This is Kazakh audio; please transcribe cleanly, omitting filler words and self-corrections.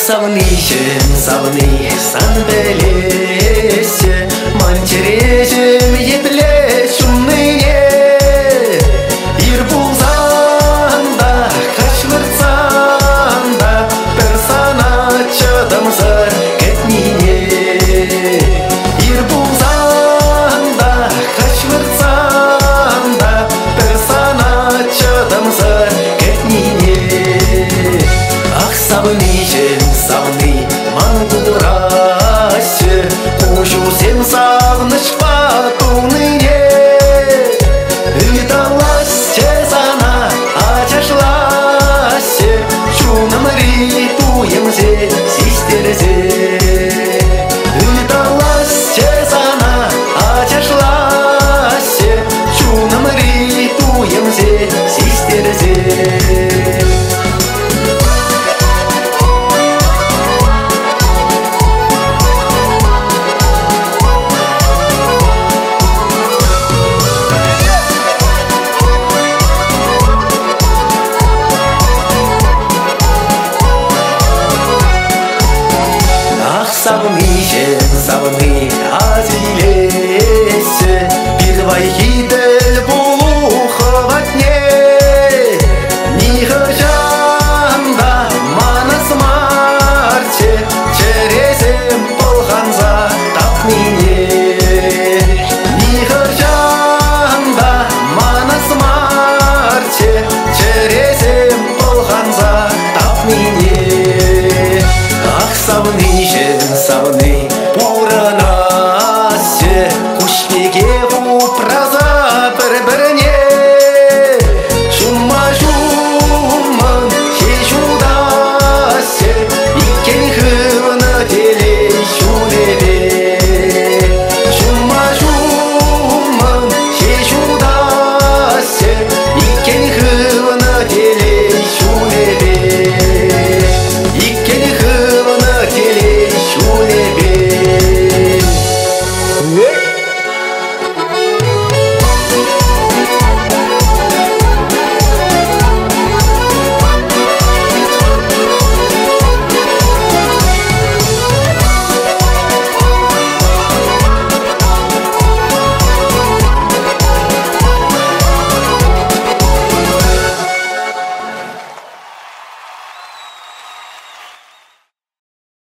савнишен савны сан белесе манчережем епле шумные ир булзанда кашвырцанда персона чадамзар кетнине ир булзанда кашвырцанда персона чадамзар кетнине ах савнишен савны мангураще кушу сен савнышпа туныне ыдалась чезана ачашлаще шуным ритуемзе систерзе ыдалась чезана ачашлаще шуным ритуемзе систерзе